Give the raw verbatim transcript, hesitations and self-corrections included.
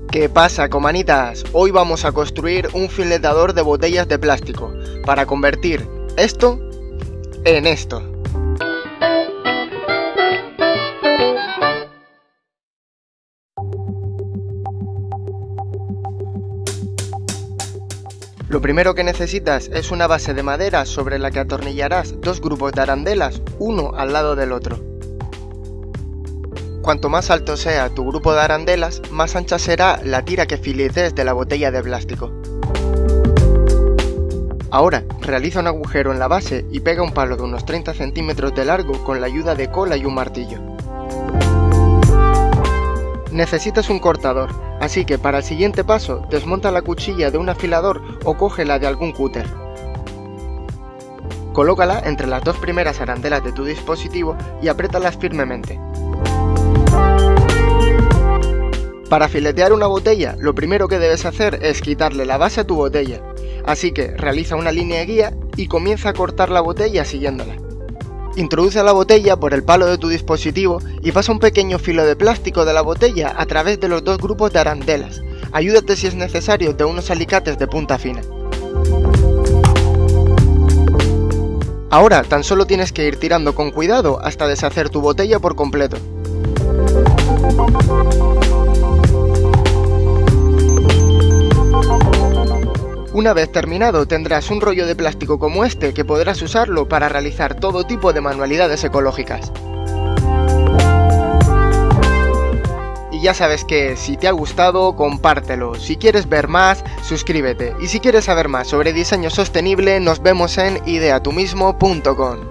¿Qué pasa, comanitas? Hoy vamos a construir un filetador de botellas de plástico para convertir esto en esto. Lo primero que necesitas es una base de madera sobre la que atornillarás dos grupos de arandelas, uno al lado del otro. Cuanto más alto sea tu grupo de arandelas, más ancha será la tira que filetees de la botella de plástico. Ahora, realiza un agujero en la base y pega un palo de unos treinta centímetros de largo con la ayuda de cola y un martillo. Necesitas un cortador, así que para el siguiente paso, desmonta la cuchilla de un afilador o cógela de algún cúter. Colócala entre las dos primeras arandelas de tu dispositivo y apriétalas firmemente. Para filetear una botella, lo primero que debes hacer es quitarle la base a tu botella, así que realiza una línea guía y comienza a cortar la botella siguiéndola. Introduce la botella por el palo de tu dispositivo y pasa un pequeño filo de plástico de la botella a través de los dos grupos de arandelas. Ayúdate si es necesario de unos alicates de punta fina. Ahora tan solo tienes que ir tirando con cuidado hasta deshacer tu botella por completo. Una vez terminado tendrás un rollo de plástico como este que podrás usarlo para realizar todo tipo de manualidades ecológicas. Y ya sabes que si te ha gustado, compártelo, si quieres ver más, suscríbete y si quieres saber más sobre diseño sostenible nos vemos en idea tú mismo punto com.